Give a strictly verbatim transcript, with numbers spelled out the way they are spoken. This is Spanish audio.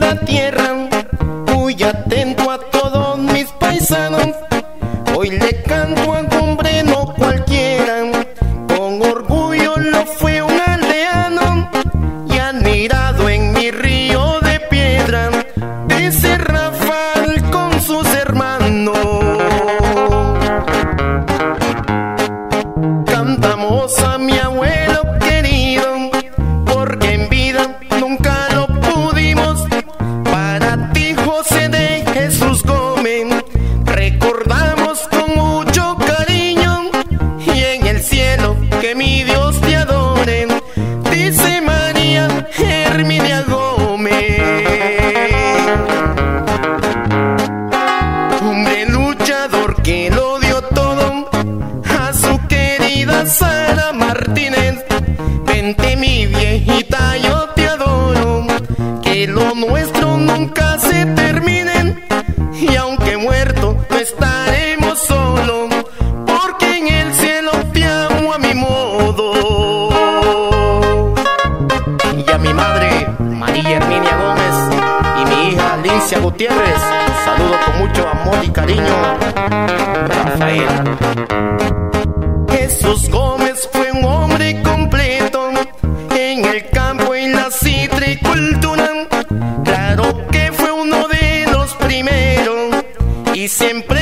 la tierra, muy atento a todos mis paisanos. Hoy le canto a un hombre no cualquiera, con orgullo lo fue un aldeano y admirado en mi río de piedra, dice Rafael con sus hermanos. Cantamos a mi abuelo querido, porque en vida nunca lo pudimos. Para ti, José de Jesús Gómez, recordamos con mucho cariño, y en el cielo que mi Dios te adore, dice María Herminia Gómez. Hombre luchador que lo dio todo a su querida Sara Martínez. Vente mi viejita, yo te adoro, que lo nuestro nunca se termine, y aunque muerto no estaremos solos, porque en el cielo te amo a mi modo. Y a mi madre María Herminia Gómez y mi hija Lincia Gutiérrez, saludo con mucho amor y cariño, Rafael. Jesús Gómez fue un hombre completo en el campo y la citricultura. Claro que fue uno de los primeros y siempre